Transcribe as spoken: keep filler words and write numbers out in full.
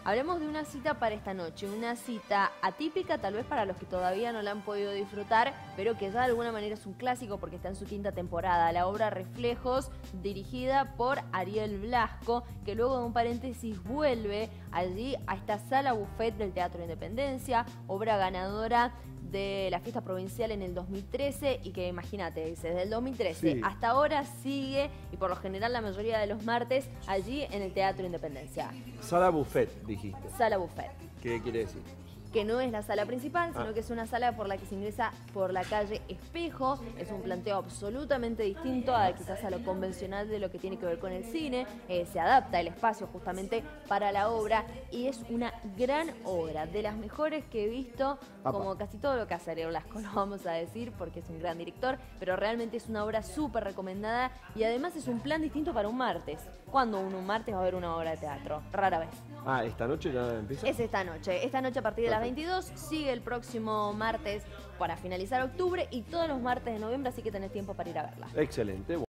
Hablemos de una cita para esta noche, una cita atípica tal vez para los que todavía no la han podido disfrutar, pero que ya de alguna manera es un clásico porque está en su quinta temporada. La obra Reflejos, dirigida por Ariel Blasco, que luego de un paréntesis vuelve allí a esta sala buffet del Teatro Independencia, obra ganadora de la fiesta provincial en el dos mil trece y que imagínate, dice, desde el dos mil trece Sí. hasta ahora sigue y por lo general la mayoría de los martes allí en el Teatro Independencia. Sala buffet, dijiste. Sala buffet. ¿Qué quiere decir? Que no es la sala principal, sino Ah. que es una sala por la que se ingresa por la calle Espejo. Es un planteo absolutamente distinto a quizás a lo convencional de lo que tiene que ver con el cine. Eh, se adapta el espacio justamente para la obra y es una gran obra, de las mejores que he visto, Apa. como casi todo lo que hace Ariel Blasco, lo vamos a decir, porque es un gran director, pero realmente es una obra súper recomendada y además es un plan distinto para un martes. ¿Cuándo uno un martes va a ver una obra de teatro? Rara vez. Ah, ¿esta noche ya empieza? Es esta noche. Esta noche a partir de las veintidós, sigue el próximo martes para finalizar octubre y todos los martes de noviembre, así que tenés tiempo para ir a verla. Excelente.